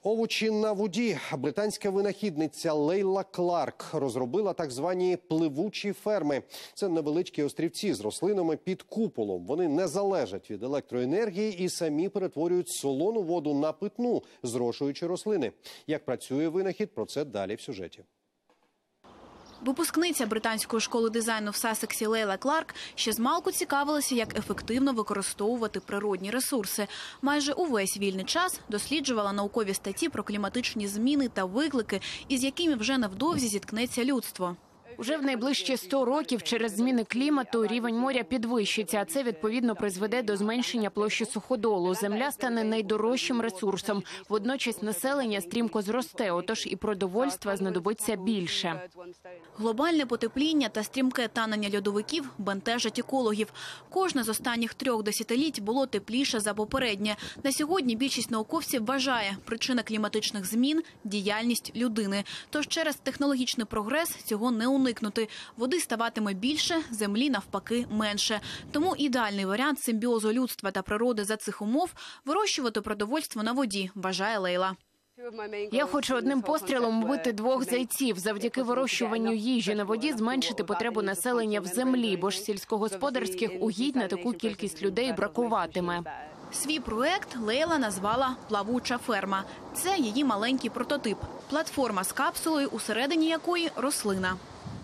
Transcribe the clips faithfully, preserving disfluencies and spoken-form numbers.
Овочі на воді. Британська винахідниця Лейла Кларк розробила так звані пливучі ферми. Це невеличкі острівці з рослинами під куполом. Вони не залежать від електроенергії і самі перетворюють солону воду на питну, зрошуючи рослини. Як працює винахід, про це далі в сюжеті. Випускниця британської школи дизайну в Сассексі Лейла Кларк ще змалку цікавилася, як ефективно використовувати природні ресурси. Майже увесь вільний час досліджувала наукові статті про кліматичні зміни та виклики, із якими вже невдовзі зіткнеться людство. Уже в найближчі сто років через зміни клімату рівень моря підвищиться, а це, відповідно, призведе до зменшення площі суходолу. Земля стане найдорожчим ресурсом. Водночас населення стрімко зросте, отож і продовольства знадобиться більше. Глобальне потепління та стрімке танення льодовиків бентежать екологів. Кожне з останніх трьох десятиліть було тепліше за попереднє. На сьогодні більшість науковців вважає, причина кліматичних змін – діяльність людини. Тож через технологічний прогрес цього не уникнути. Води ставатиме більше, землі навпаки менше. Тому ідеальний варіант симбіозу людства та природи за цих умов – вирощувати продовольство на воді, вважає Лейла. Я хочу одним пострілом вбити двох зайців. Завдяки вирощуванню їжі на воді зменшити потребу населення в землі, бо ж сільськогосподарських угідь на таку кількість людей бракуватиме. Свій проект Лейла назвала «Плавуча ферма». Це її маленький прототип. Платформа з капсулою, усередині якої – рослина.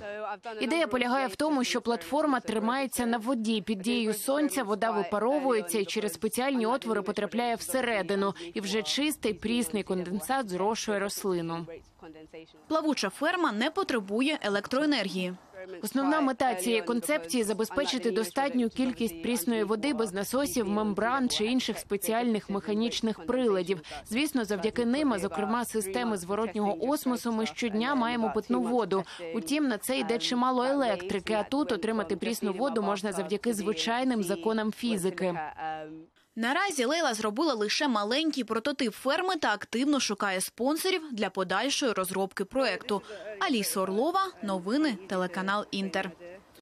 Ідея полягає в тому, що платформа тримається на воді. Під дією сонця вода випаровується і через спеціальні отвори потрапляє всередину. І вже чистий прісний конденсат зрошує рослину. Плавуча ферма не потребує електроенергії. Основна мета цієї концепції – забезпечити достатню кількість прісної води без насосів, мембран чи інших спеціальних механічних приладів. Звісно, завдяки ним, а зокрема системи зворотнього осмосу, ми щодня маємо питну воду. Утім, на це йде чимало електрики, а тут отримати прісну воду можна завдяки звичайним законам фізики. Наразі Лейла зробила лише маленький прототип ферми та активно шукає спонсорів для подальшої розробки проекту. Аліса Орлова, новини, телеканал «Інтер».